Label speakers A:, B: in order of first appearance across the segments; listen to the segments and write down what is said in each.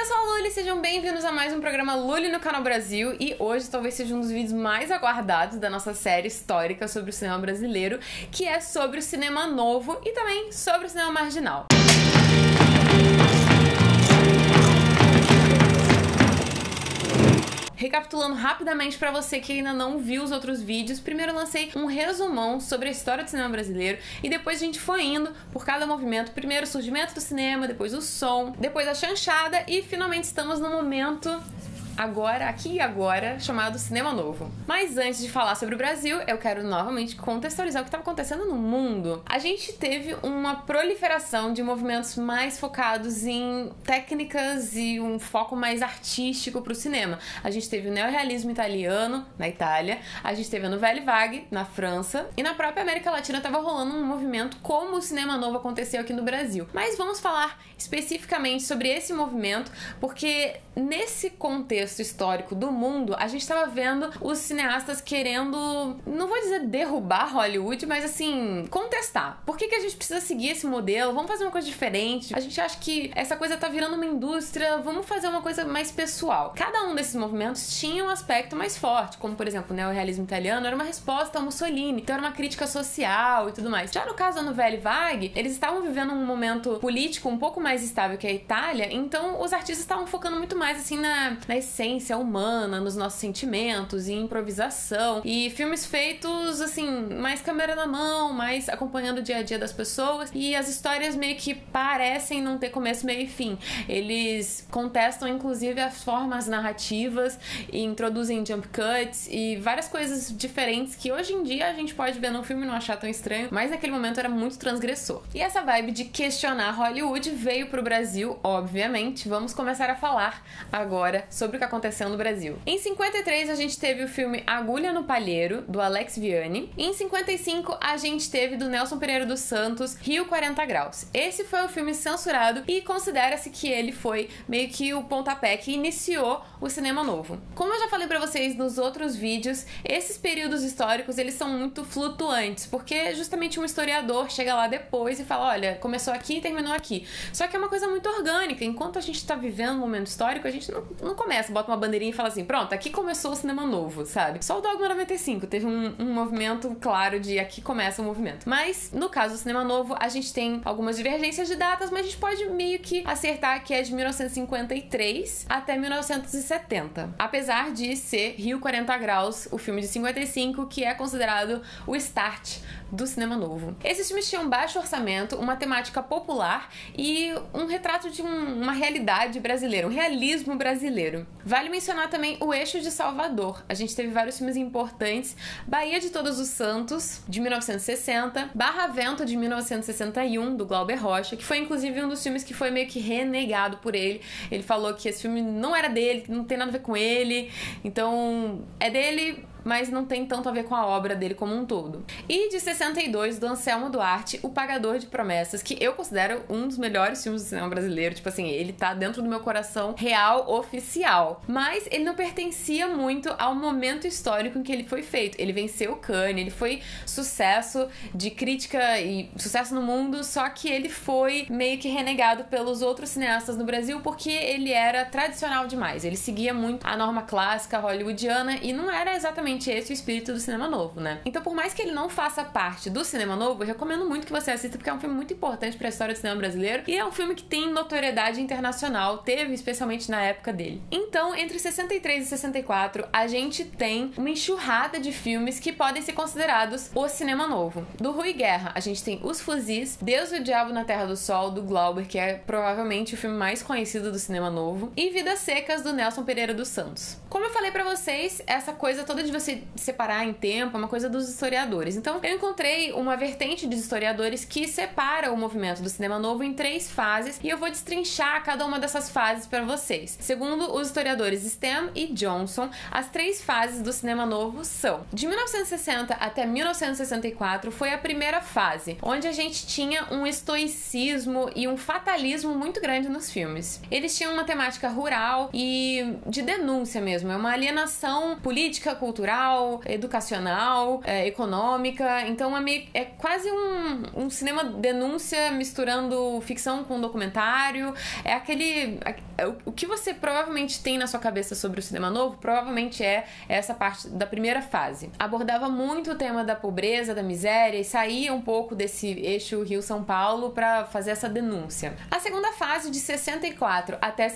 A: sou a Luli, sejam bem-vindos a mais um programa Luli no Canal Brasil. E hoje talvez seja um dos vídeos mais aguardados da nossa série histórica sobre o cinema brasileiro, que é sobre o cinema novo e também sobre o cinema marginal. Recapitulando rapidamente pra você que ainda não viu os outros vídeos, primeiro eu lancei um resumão sobre a história do cinema brasileiro e depois a gente foi indo por cada movimento. Primeiro o surgimento do cinema, depois o som, depois a chanchada e finalmente estamos no momento aqui e agora, chamado Cinema Novo. Mas antes de falar sobre o Brasil, eu quero novamente contextualizar o que estava acontecendo no mundo. A gente teve uma proliferação de movimentos mais focados em técnicas e um foco mais artístico para o cinema. A gente teve o neorrealismo italiano, na Itália, a gente teve a Nouvelle Vague, na França, e na própria América Latina estava rolando um movimento como o Cinema Novo aconteceu aqui no Brasil. Mas vamos falar especificamente sobre esse movimento, porque nesse contexto histórico do mundo, a gente estava vendo os cineastas querendo, não vou dizer derrubar Hollywood, mas assim, contestar. Por que a gente precisa seguir esse modelo? Vamos fazer uma coisa diferente. A gente acha que essa coisa tá virando uma indústria, vamos fazer uma coisa mais pessoal. Cada um desses movimentos tinha um aspecto mais forte, como por exemplo, o neorrealismo italiano era uma resposta ao Mussolini, então era uma crítica social e tudo mais. Já no caso da Nouvelle Vague, eles estavam vivendo um momento político um pouco mais estável que a Itália, então os artistas estavam focando muito mais assim na essência humana, nos nossos sentimentos e improvisação, e filmes feitos assim, mais câmera na mão, mais acompanhando o dia a dia das pessoas, e as histórias meio que parecem não ter começo, meio e fim. Eles contestam inclusive as formas narrativas e introduzem jump cuts e várias coisas diferentes que hoje em dia a gente pode ver num filme e não achar tão estranho, mas naquele momento era muito transgressor. E essa vibe de questionar Hollywood veio pro Brasil, obviamente. Vamos começar a falar agora sobre o que aconteceu no Brasil. Em 53 a gente teve o filme Agulha no Palheiro, do Alex Vianney. Em 55 a gente teve do Nelson Pereira dos Santos, Rio 40 Graus. Esse foi o filme censurado e considera-se que ele foi meio que o pontapé que iniciou o cinema novo. Como eu já falei pra vocês nos outros vídeos, esses períodos históricos eles são muito flutuantes, porque justamente um historiador chega lá depois e fala, olha, começou aqui e terminou aqui. Só que é uma coisa muito orgânica. Enquanto a gente tá vivendo um momento histórico, a gente não começa, bota uma bandeirinha e fala assim, pronto, aqui começou o cinema novo, sabe? Só o Dogma 95 teve um movimento claro de aqui começa o movimento. Mas, no caso do cinema novo, a gente tem algumas divergências de datas, mas a gente pode meio que acertar que é de 1953 até 1970. Apesar de ser Rio 40 Graus, o filme de 55, que é considerado o start do cinema novo. Esses filmes tinham baixo orçamento, uma temática popular e um retrato de uma realidade brasileira, um realismo brasileiro. Vale mencionar também o Eixo de Salvador. A gente teve vários filmes importantes. Bahia de Todos os Santos, de 1960, Barra Vento, de 1961, do Glauber Rocha, que foi inclusive um dos filmes que foi meio que renegado por ele. Ele falou que esse filme não era dele, não tem nada a ver com ele, então é dele, mas não tem tanto a ver com a obra dele como um todo. E de 62, do Anselmo Duarte, O Pagador de Promessas, que eu considero um dos melhores filmes do cinema brasileiro. Tipo assim, ele tá dentro do meu coração real, oficial. Mas ele não pertencia muito ao momento histórico em que ele foi feito. Ele venceu o Cannes, ele foi sucesso de crítica e sucesso no mundo, só que ele foi meio que renegado pelos outros cineastas no Brasil porque ele era tradicional demais. Ele seguia muito a norma clássica hollywoodiana e não era exatamente esse o espírito do cinema novo, né? Então, por mais que ele não faça parte do cinema novo, eu recomendo muito que você assista, porque é um filme muito importante para a história do cinema brasileiro e é um filme que tem notoriedade internacional, teve especialmente na época dele. Então, entre 63 e 64, a gente tem uma enxurrada de filmes que podem ser considerados o cinema novo. Do Rui Guerra, a gente tem Os Fuzis, Deus e o Diabo na Terra do Sol, do Glauber, que é provavelmente o filme mais conhecido do cinema novo, e Vidas Secas, do Nelson Pereira dos Santos. Como eu falei pra vocês, essa coisa toda de você separar em tempo é uma coisa dos historiadores. Então, eu encontrei uma vertente de historiadores que separa o movimento do cinema novo em 3 fases e eu vou destrinchar cada uma dessas fases para vocês. Segundo os historiadores Stem e Johnson, as 3 fases do cinema novo são: de 1960 até 1964 foi a primeira fase, onde a gente tinha um estoicismo e um fatalismo muito grande nos filmes. Eles tinham uma temática rural e de denúncia mesmo, é uma alienação política, cultural, cultural, educacional, econômica. Então é quase um cinema denúncia misturando ficção com documentário. O que você provavelmente tem na sua cabeça sobre o cinema novo, provavelmente é essa parte da primeira fase. Abordava muito o tema da pobreza, da miséria, e saía um pouco desse eixo Rio-São Paulo para fazer essa denúncia. A segunda fase, de 64 até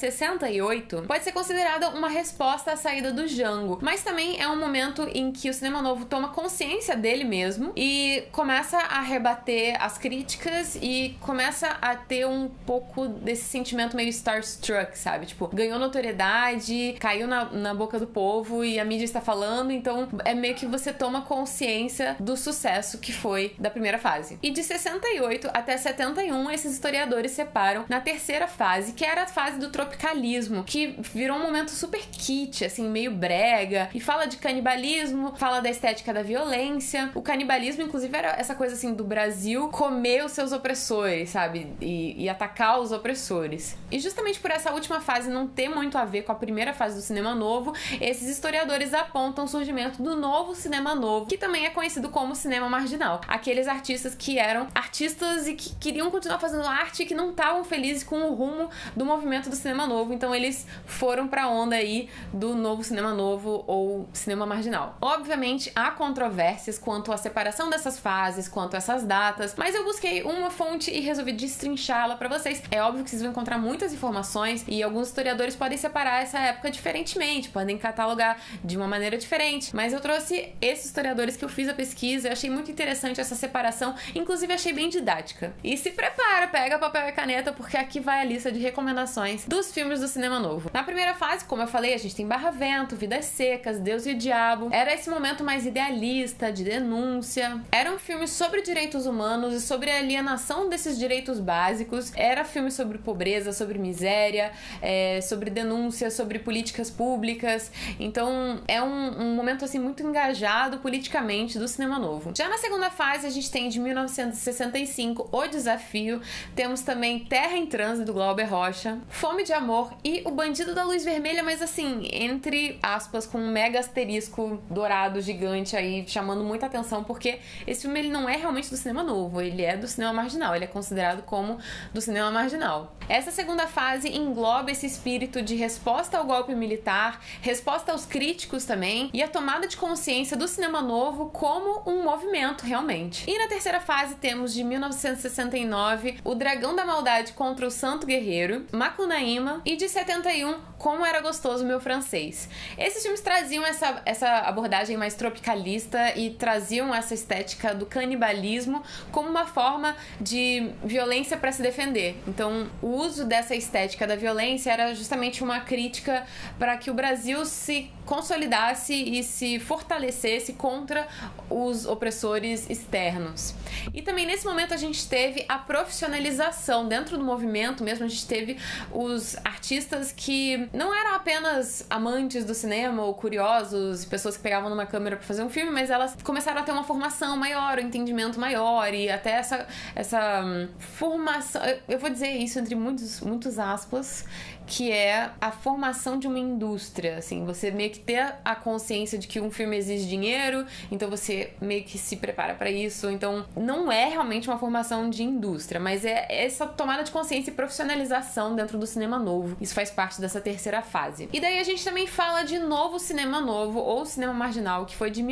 A: 68, pode ser considerada uma resposta à saída do Django, mas também é um momento em que o cinema novo toma consciência dele mesmo e começa a rebater as críticas e começa a ter um pouco desse sentimento meio starstruck, sabe? Tipo, ganhou notoriedade, caiu na boca do povo e a mídia está falando, então é meio que você toma consciência do sucesso que foi da primeira fase. E de 68 até 71, esses historiadores separam na terceira fase, que era a fase do tropicalismo, que virou um momento super kitsch, assim, meio brega, e fala de canibalismo, fala da estética da violência. O canibalismo, inclusive, era essa coisa, assim, do Brasil comer os seus opressores, sabe? E atacar os opressores. E justamente por essa última fase não ter muito a ver com a primeira fase do cinema novo, esses historiadores apontam o surgimento do novo cinema novo, que também é conhecido como cinema marginal. Aqueles artistas que eram artistas e que queriam continuar fazendo arte e que não estavam felizes com o rumo do movimento do cinema novo, então eles foram pra onda aí do novo cinema novo ou cinema marginal. Obviamente há controvérsias quanto à separação dessas fases, quanto a essas datas, mas eu busquei uma fonte e resolvi destrinchá-la pra vocês. É óbvio que vocês vão encontrar muitas informações e alguns historiadores podem separar essa época diferentemente, podem catalogar de uma maneira diferente, mas eu trouxe esses historiadores que eu fiz a pesquisa, eu achei muito interessante essa separação, inclusive achei bem didática. E se prepara, pega papel e caneta, porque aqui vai a lista de recomendações dos filmes do cinema novo. Na primeira fase, como eu falei, a gente tem Barra Vento, Vidas Secas, Deus e o Diabo. Era esse momento mais idealista, de denúncia. Era um filme sobre direitos humanos e sobre a alienação desses direitos básicos. Era filme sobre pobreza, sobre miséria, sobre denúncia, sobre políticas públicas. Então é um momento assim muito engajado politicamente do cinema novo. Já na segunda fase a gente tem de 1965 O Desafio, temos também Terra em Transe do Glauber Rocha, Fome de Amor e O Bandido da Luz Vermelha, mas assim, entre aspas, com um mega asterisco dourado gigante aí, chamando muita atenção, porque esse filme ele não é realmente do cinema novo, ele é do cinema marginal, ele é considerado como do cinema marginal. Essa segunda fase engloba esse espírito de resposta ao golpe militar, resposta aos críticos também, e a tomada de consciência do cinema novo como um movimento realmente. E na terceira fase temos de 1969 O Dragão da Maldade contra o Santo Guerreiro, Macunaíma, e de 71 Como Era Gostoso Meu Francês. Esses filmes traziam essa abordagem mais tropicalista e traziam essa estética do canibalismo como uma forma de violência para se defender. Então, o uso dessa estética da violência era justamente uma crítica para que o Brasil se consolidasse e se fortalecesse contra os opressores externos. E também nesse momento a gente teve a profissionalização dentro do movimento mesmo, a gente teve os artistas que não eram apenas amantes do cinema ou curiosos, pessoas que pegavam numa câmera para fazer um filme, mas elas começaram a ter uma formação maior, um entendimento maior e até essa formação, eu vou dizer isso entre muitos aspas, que é a formação de uma indústria, assim, você meio que ter a consciência de que um filme exige dinheiro, então você meio que se prepara para isso, então não é realmente uma formação de indústria, mas é essa tomada de consciência e profissionalização dentro do cinema novo, isso faz parte dessa terceira fase. E daí a gente também fala de novo cinema novo, ou cinema marginal, que foi de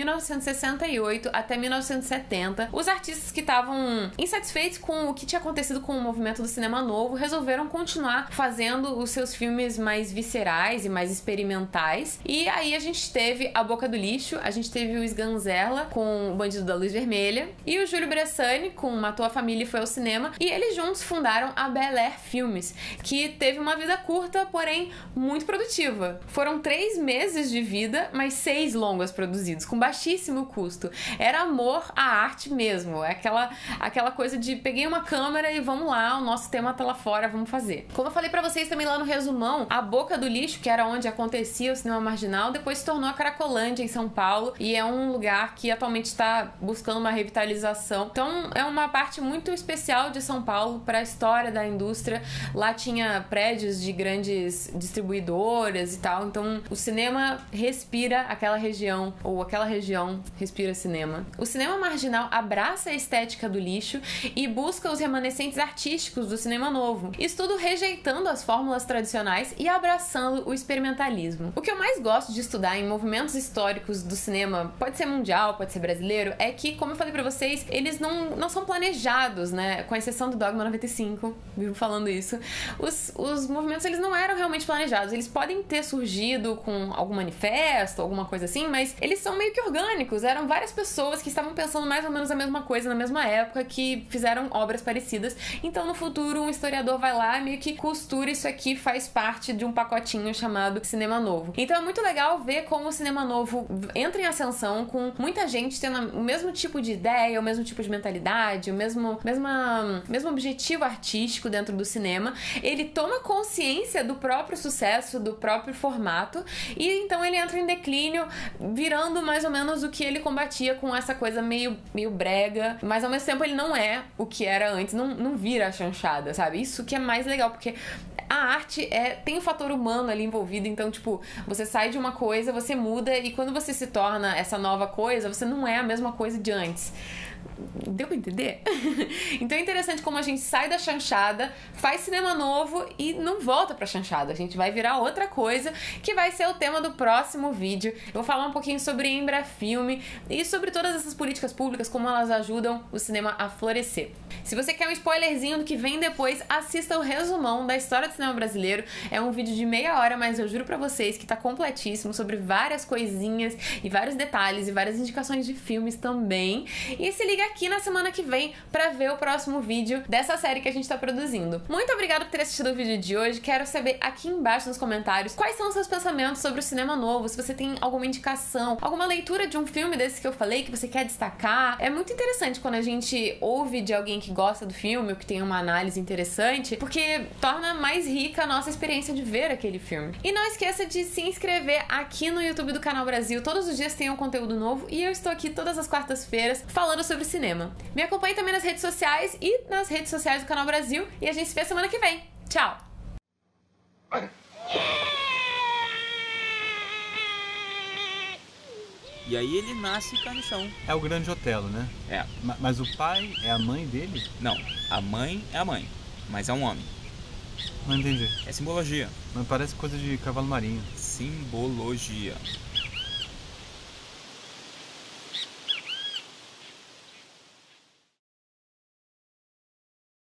A: 1968 até 1970. Os artistas que estavam insatisfeitos com o que tinha acontecido com o movimento do cinema novo resolveram continuar fazendo os seus filmes mais viscerais e mais experimentais. E aí a gente teve A Boca do Lixo, a gente teve o Sganzerla com O Bandido da Luz Vermelha e o Júlio Bressani com Matou a Família e Foi ao Cinema, e eles juntos fundaram a Bel Air Filmes, que teve uma vida curta, porém muito produtiva. Foram 3 meses de vida, mas 6 longas produzidos, com baixíssimo custo. Era amor à arte mesmo, é aquela coisa de peguei uma câmera e vamos lá, o nosso tema tá lá fora, vamos fazer. Como eu falei pra vocês também lá no resumão, a Boca do Lixo, que era onde acontecia o cinema marginal, depois se tornou a Cracolândia, em São Paulo, e é um lugar que atualmente está buscando uma revitalização. Então é uma parte muito especial de São Paulo para a história da indústria. Lá tinha prédios de grandes distribuidoras e tal, então o cinema respira aquela região, ou aquela região respira cinema. O cinema marginal abraça a estética do lixo e busca os remanescentes artísticos do cinema novo, isso tudo rejeitando as fórmulas tradicionais e abraçando o experimentalismo. O que eu mais gosto de estudar em movimentos históricos do cinema, pode ser mundial, pode ser brasileiro, é que, como eu falei pra vocês, eles não são planejados, né? Com exceção do Dogma 95, vivo falando isso. Os movimentos, eles não eram realmente planejados. Eles podem ter surgido com algum manifesto, alguma coisa assim, mas eles são meio que orgânicos. Eram várias pessoas que estavam pensando mais ou menos a mesma coisa na mesma época, que fizeram obras parecidas. Então, no futuro, um historiador vai lá e meio que costura isso aqui, faz parte de um pacotinho chamado Cinema Novo. Então, é muito legal ver como o Cinema Novo entra em ascensão com muita gente tendo o mesmo tipo de ideia, o mesmo tipo de mentalidade, o mesmo objetivo artístico dentro do cinema. Ele toma consciência do próprio sucesso, do próprio formato, e então ele entra em declínio, virando mais ou menos o que ele combatia com essa coisa meio brega, mas ao mesmo tempo ele não é o que era antes, não vira a chanchada, sabe? Isso que é mais legal, porque a arte tem um fator humano ali envolvido, então, tipo, você sai de uma coisa, você muda, e quando você se torna essa nova coisa, você não é a mesma coisa de antes. Deu pra entender? Então é interessante como a gente sai da chanchada, faz cinema novo e não volta pra chanchada. A gente vai virar outra coisa, que vai ser o tema do próximo vídeo. Eu vou falar um pouquinho sobre Embrafilme e sobre todas essas políticas públicas, como elas ajudam o cinema a florescer. Se você quer um spoilerzinho do que vem depois, assista o resumão da história do cinema brasileiro. É um vídeo de meia hora, mas eu juro pra vocês que tá completíssimo, sobre várias coisinhas e vários detalhes e várias indicações de filmes também. E se liga aqui na semana que vem pra ver o próximo vídeo dessa série que a gente tá produzindo. Muito obrigada por ter assistido o vídeo de hoje. Quero saber aqui embaixo nos comentários quais são os seus pensamentos sobre o cinema novo, se você tem alguma indicação, alguma leitura de um filme desse que eu falei que você quer destacar. É muito interessante quando a gente ouve de alguém que gosta do filme ou que tem uma análise interessante, porque torna mais rica a nossa experiência de ver aquele filme. E não esqueça de se inscrever aqui no YouTube do Canal Brasil. Todos os dias tem um conteúdo novo e eu estou aqui todas as quartas-feiras falando sobre cinema. Me acompanhe também nas redes sociais e nas redes sociais do Canal Brasil e a gente se vê semana que vem. Tchau!
B: E aí ele nasce e cai no chão.
C: É o Grande Otelo, né?
B: É.
C: Mas o pai é a mãe dele?
B: Não, a mãe é a mãe, mas é um homem.
C: Não entendi.
B: É simbologia.
C: Mas parece coisa de cavalo marinho.
B: Simbologia.